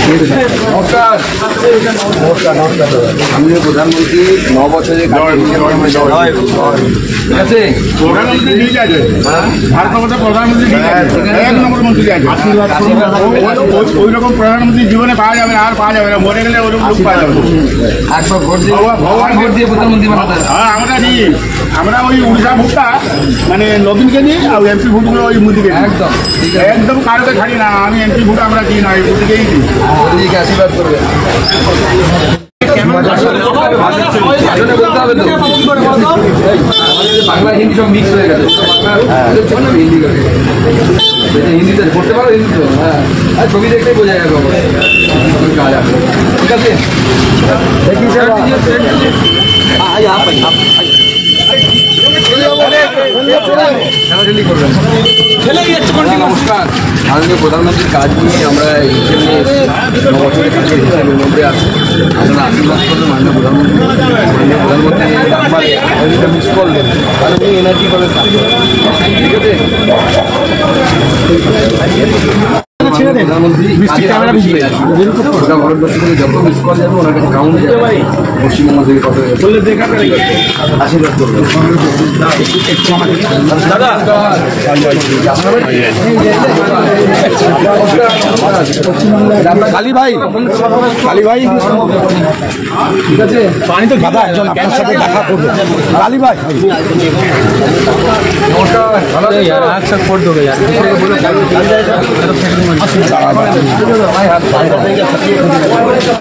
নমস্কার। মাননীয় প্রধানমন্ত্রী 9 বছরে ঠিক আছে। প্রধানমন্ত্রী ঠিক আছে, ভারতবর্ষের প্রধানমন্ত্রী ঠিক আছে, এক নম্বর মন্ত্রী আছে। ওই রকম প্রধানমন্ত্রী জীবনে পাওয়া যাবে না, আর পাওয়া যাবে না, মরে গেলে ওরকম লোক পাওয়া যাবে না। একবার ভোট দিয়ে ভগবান ভোট দিয়ে প্রধানমন্ত্রী বানাতে। হ্যাঁ আমরা ওই উড়িষ্যা ভোটটা মানে নবীনকে দিই, আর এমপি ভোটগুলো ওই মোদীকে দিই। একদম একদম কারোকে ছাড়ি না, আমি এমপি ভোট আমরা দিই না, মোদীকেই দিই। মোদীকে আশীর্বাদ করবে। বলতে হবে তো, বাংলা হিন্দি সব মিক্স হয়ে গেছে। হিন্দি হিন্দিতে পড়তে পারো, হিন্দি তো হ্যাঁ, আর ছবি দেখতেই বোঝা যাবে কাজ আছে। ঠিক আছে, খেলাধুলি করবেন। নমস্কার। মাননীয় প্রধানমন্ত্রীর কাজ নিয়ে আমরা হিসেবে 9 বছরের কাছে হিসেবের মধ্যে আছি। আপনারা আশীর্বাদ করবেন মাননীয় প্রধানমন্ত্রী নাম্বারে মিস কল দেবেন, কারণ উনি এনার্জি পাবেন। ঠিক আছে, প্রধানমন্ত্রী গোটা ভারতবর্ষ থেকে যত মিস কল যাবে ওনার কাছে কাউন্ট যাবে। পশ্চিমবঙ্গ থেকে কত আশীর্বাদ করবেন। কালী ভাই, কালী ভাই, ঠিক আছে, পানি তো দাদা একজন আপনার সাথে দেখা করবে। কালী ভাই নমস্কার। ভালো আছেন? একসাথে ফোট দেবে ভাই হাত